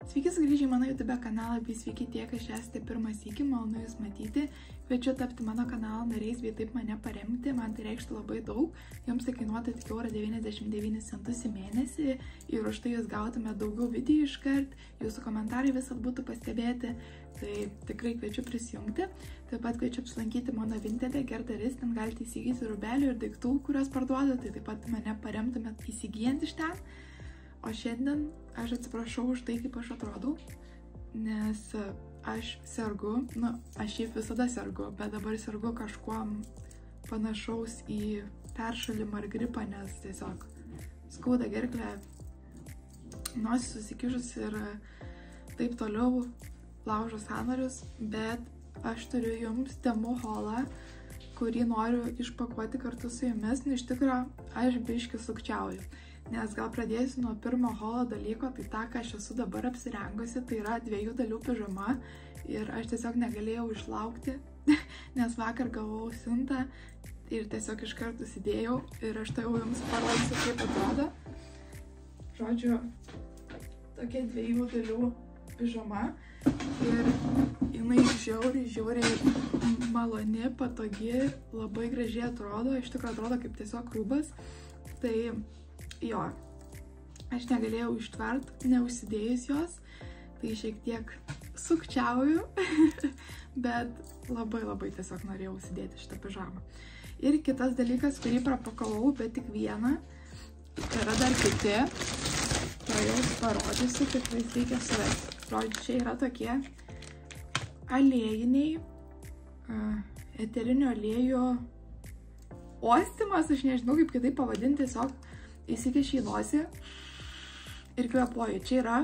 Sveiki sugrįžę į mano YouTube kanalą, bei sveiki tie, kas esate pirmą sykį, malonu jūs matyti. Kviečiu tapti mano kanalo nariais, bei taip mane paremti, man tai reikštų labai daug. Jums tai kainuotų tik 1,99 € į mėnesį ir už tai jūs gautume daugiau video iškart, jūsų komentarai visat būtų pastebėti, tai tikrai kviečiu prisijungti. Taip pat kviečiu apsilankyti mano Vinted Gerdaris, ten galite įsigyti rūbelių ir daiktų, kuriuos parduodu, tai taip pat mane paremtumėt įsigijant iš ten. O šiandien aš atsiprašau už tai, kaip aš atrodau, nes aš sergu, aš šiaip visada sergu, bet dabar sergu kažkuom panašaus į peršalimą ar gripą, nes tiesiog skauda gerklę, nosis susikišus ir taip toliau laužo sąnarius, bet aš turiu jums temų haulą, kurį noriu išpakuoti kartu su jumis, iš tikrųjų aš biškį sukčiauju. Nes gal pradėsiu nuo pirmo holo dalyko, tai tą, ką aš esu dabar apsirengusi, tai yra 2 dalių pižama ir aš tiesiog negalėjau išlaukti, nes vakar gavau siuntą ir tiesiog iškart užsidėjau ir aš tai jau jums parodysiu, kaip atrodo. Žodžiu, tokia 2 dalių pižama ir jinai žiauriai maloni, patogi, labai gražiai atrodo, iš tikrųjų atrodo kaip tiesiog rūbas. Tai jo, aš negalėjau ištvert, neužsidėjus jos, tai šiek tiek sukčiauju, bet labai tiesiog norėjau užsidėti šitą pižamą. Ir kitas dalykas, kurį prapakavau, bet tik vieną, yra dar kiti, tai jau parodysiu, kaip reikia suvesti. Žodžiu, čia yra tokie aliejiniai, eterinio aliejų ostimas, aš nežinau kaip kitaip pavadinti, tiesiog įsikiši į nosį ir kvėpuoju. Čia yra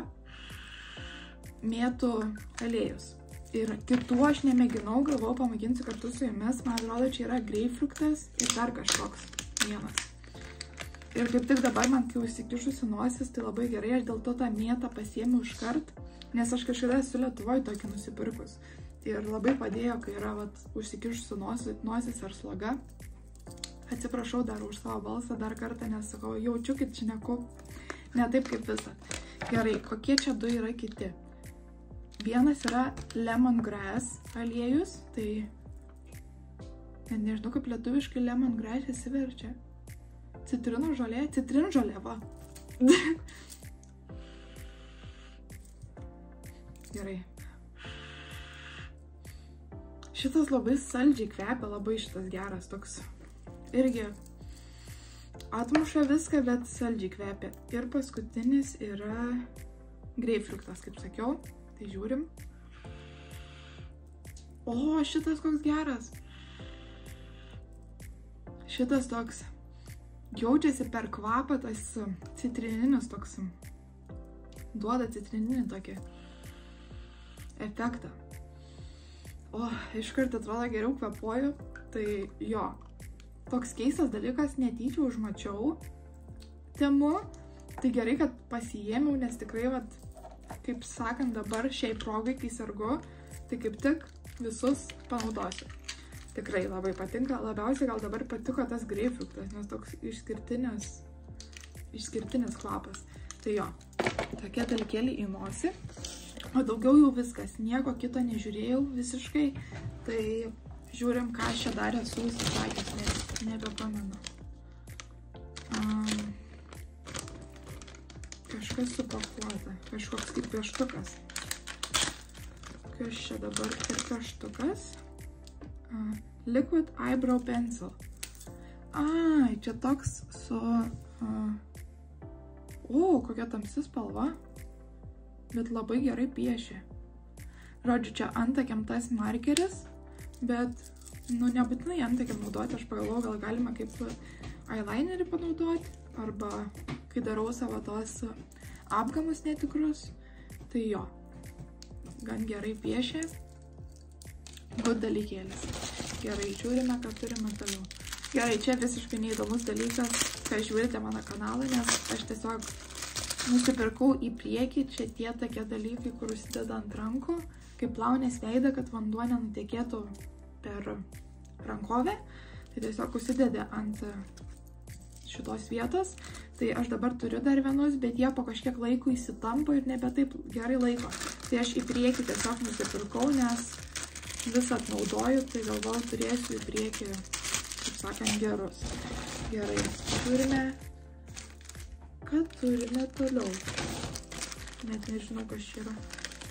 mėtų aliejus. Ir kitų aš nemėginau, galvojau pamėginsiu kartu su jumis. Man atrodo, čia yra greipfruktas ir dar kažkoks vienas. Ir kaip tik dabar man, kai užsikišusi nosis, tai labai gerai, aš dėl to tą mėtą pasiėmiau iškart, nes aš kažkada esu Lietuvoj tokį nusipirkus. Ir labai padėjo, kai yra užsikišusi nosis ar sloga. Atsiprašau dar už savo balsą dar kartą, nes sakau, jaučiu, kad čia ne taip kaip visa. Gerai, kokie čia 2 yra kiti? Vienas yra lemongrass aliejus, tai nežinau, kaip lietuviškai lemongrass įsiverčia. Citrinų žolė, citrinžolė, va. Gerai. Šitas labai saldžiai kvepia, labai šitas geras toks. Irgi atmuša viską, bet saldžiai kvepia. Ir paskutinis yra greipfruktas, kaip sakiau. Tai žiūrim. O, šitas koks geras. Šitas toks jaučiasi per kvapą, tas citrininis toks. Duoda citrininį tokį efektą. O, iškart atrodo geriau kvepuoju. Tai jo. Toks keistas dalykas, netyčia užmačiau temu, tai gerai, kad pasiėmiau, nes tikrai, kaip sakant, dabar šiai progai, kai sergu, tai kaip tik visus panaudosiu. Tikrai labai patinka, labiausiai gal dabar patiko tas greipfruktas, nes toks išskirtinis kvapas. Tai jo, tokie dalykėliai į nosį, o daugiau jau viskas, nieko kito nežiūrėjau visiškai, tai žiūrim, ką aš čia dar esu užsisakęs, nes nebepamenu. Kažkas supakuota, kažkoks kaip pieštukas. Kas čia dabar ir pieštukas? Liquid Eyebrow Pencil. Ai, čia toks su... kokia tamsi spalva, bet labai gerai piešia. Žodžiu, čia antakiam tas markeris, bet, nebūtinai antakiam naudoti, aš pagalvoju, gal galima kaip eyelinerį panaudoti, arba kai darau savo tos apgamus netikrus, tai jo, gan gerai piešia, good dalykėlis. Gerai, žiūrime, ką turime toliau. Gerai, čia visiškai neįdomus dalykas, kai žiūrite mano kanalą, nes aš tiesiog nusipirkau į priekį, čia tie tokie dalykai, kur užsideda ant rankų, kaip plaunės veidą, kad vanduo nenutekėtų per rankovę, tai tiesiog užsidedi ant šitos vietos, Tai aš dabar turiu dar vienus, bet jie po kažkiek laiko įsitampo ir nebe taip gerai laiko. Tai aš į priekį tiesiog nusipirkau, nes visą atnaudoju, tai galvoju turėsiu į priekį, kaip sakant, gerus. Gerai, ką turime toliau? Net nežinau, kas čia yra.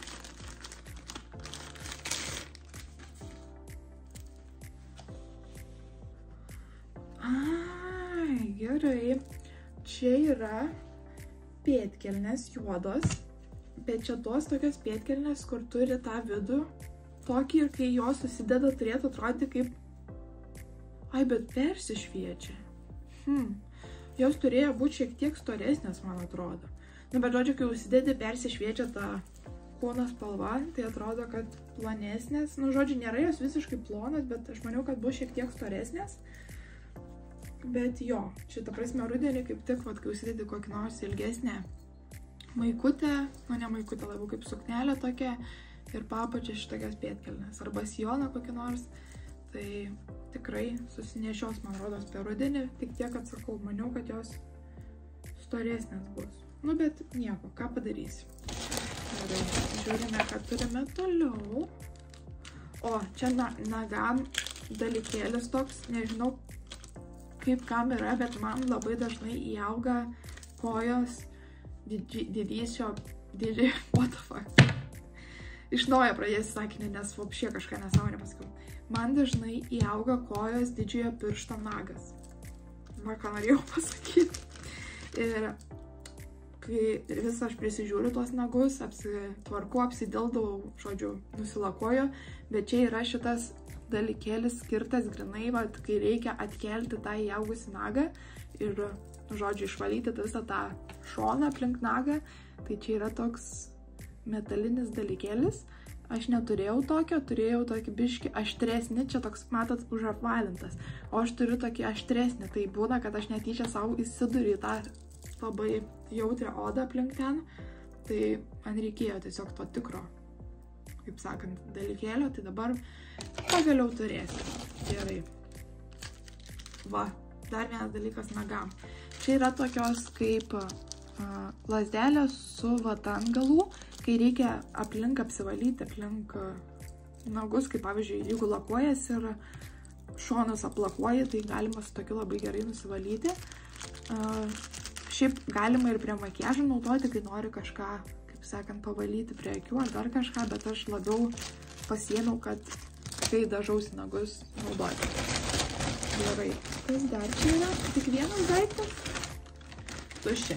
Gerai, čia yra pėdkelnės juodos, bet čia tos tokios pėdkelnės, kur turi tą vidų tokį ir kai jos susideda turėtų atrodyti kaip... Ai, bet persišviečia. Jos turėjo būti šiek tiek storesnės, man atrodo. Nu, bet žodžiu, kai užsidedi persišviečia tą kūno spalva, tai atrodo, kad plonesnės. Nu, žodžiu, nėra jos visiškai plonas, bet aš maniau, kad bus šiek tiek storesnės. Bet jo, šitą prasme rudenį kaip tik, kai užsidedi kokį nors ilgesnę maikutę, nu ne maikutę, labiau kaip suknelė tokia ir papačia šitokias pėdkelnes arba sijoną kokį nors, tai tikrai susinešios, man rodos, per rudenį, tik tiek atsakau, maniau, kad jos storesnės bus. Nu, bet nieko, ką padarysi. Gerai, žiūrime, ką turime toliau. O, čia nagam dalykėlis toks, nežinau, kaip kam yra, bet man labai dažnai įauga kojos what the fuck. Iš naujo pradėsiu sakinį, nes vapšė kažką nesąmonę pasakiau. Man dažnai įauga kojos didžiojo piršto nagas. Va, ką norėjau pasakyti. Ir kai vis aš prisižiūriu tuos nagus, apsitvarku, apsidildau, žodžiu, nusilakuoju, bet čia yra šitas dalykėlis skirtas grinai, kai reikia atkelti tą įaugusį nagą ir, žodžiu, išvalyti visą tą šoną aplink nagą. Tai čia yra toks metalinis dalykėlis. Aš neturėjau tokio, turėjau tokį biškį aštresnį, čia toks, matot, užapvalintas. O aš turiu tokį aštresnį, tai būna, kad aš netyčia savo įsiduriu į tą labai jautrią odą aplink ten. Tai man reikėjo tiesiog to tikro, kaip sakant, dalykėlio, tai dabar pagaliau turėsiu. Gerai. Va, dar vienas dalykas nagam. Čia yra tokios kaip lazdelės su vata ant galų, kai reikia aplink apsivalyti, aplink nagus, kaip pavyzdžiui, jeigu lakuojas ir šonus aplakuoji, tai galima su tokiu labai gerai nusivalyti. Šiaip galima ir prie makiažo naudoti, kai nori kažką, kaip sakant, pavalyti prie akių ar dar kažką, bet aš labiau pasiėmiau, kad kai dažausi nagus naudoti. Gerai, kas dar čia yra? Tik vienas daiktas? Tuščia.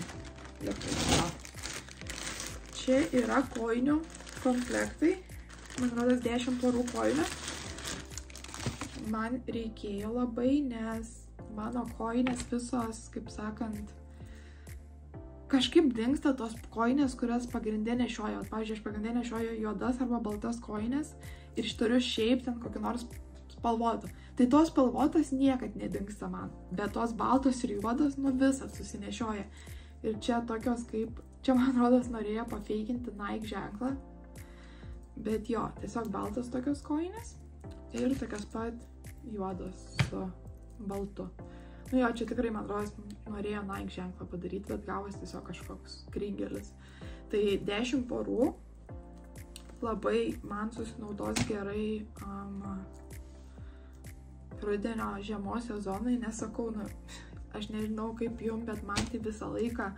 Čia yra kojinių komplektai. Man rodos 10 porų kojinių. Man reikėjo labai, nes mano kojinės visos, kaip sakant, kažkaip dingsta tos kojinės, kurias pagrindė nešioju. Pavyzdžiui, aš pagrindė nešioju juodas arba baltas kojinės ir turiu šiaip ten kokį nors spalvotų. Tai tos spalvotas niekad nedingsta man, bet tos baltos ir juodas nu visat susinešioja. Ir čia tokios kaip, čia man rodos norėjo pafeikinti Nike ženklą, bet jo, tiesiog baltas tokios kojinės ir tokios pat juodos su baltu. Nu jo, čia tikrai, man rodos, norėjo Nike ženklą padaryti, bet gavos tiesiog kažkoks kringelis. Tai 10 porų labai man susinaudos gerai rudenio žiemos sezonai, nesakau, nu, aš nežinau kaip jum, bet man tai visą laiką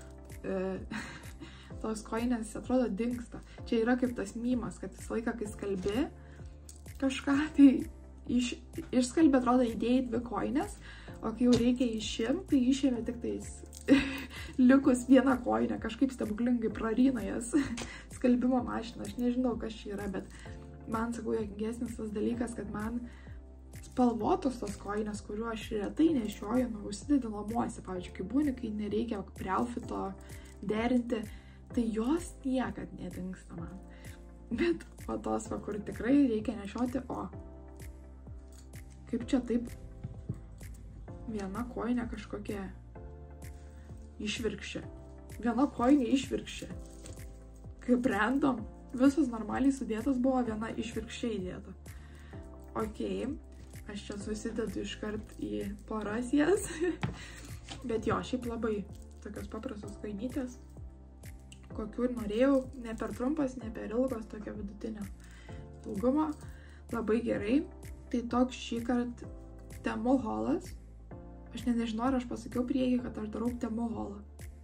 tos kojinės atrodo dingsta. Čia yra kaip tas mymas, kad visą laiką, kai skalbi kažką, tai išskalbi, atrodo, įdėjai 2 kojinės, o kai jau reikia išimti, tai išėmė tik tais likus vieną kojinę, kažkaip stebuklingai praryna jas skalbimo mašiną. Aš nežinau, kas čia yra, bet man, sakau, juokingesnis tas dalykas, kad man spalvotos tos kojinės, kuriuo aš retai nešioju, nu, užsidedi namuose, pavyzdžiui, kai būni, kai nereikia prie outfito derinti, tai jos niekad nedingsta man. Bet o tos, kur tikrai reikia nešioti, o kaip čia taip viena kojinė kažkokia išvirkščia. Viena kojinė išvirkščia. Kaip random, visos normaliai sudėtos buvo, viena išvirkščiai įdėta. Okei. Aš čia susidedu iškart į poras jas, bet jo, šiaip labai tokios paprastos kojinytės, kokių ir norėjau, ne per trumpas, ne per ilgos, tokio vidutinio ilgumo, labai gerai. Tai toks šį kartą Temu haulas. Aš nežinau, ar aš pasakiau prieki, kad aš darau Temu haulą.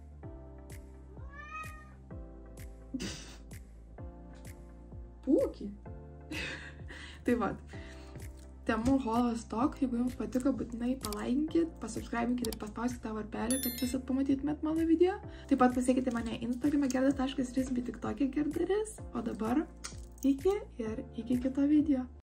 Pūkį. Tai va, Temu haulas toks, jeigu jums patiko, būtinai palaikinkit, pasubscribinkit ir paspauskite tą varpelį, kad visat pamatytumėt mano video. Taip pat pasiekite mane Instagram'e gerda.ris bei TikTok'e gerdaris. O dabar iki ir iki kito video.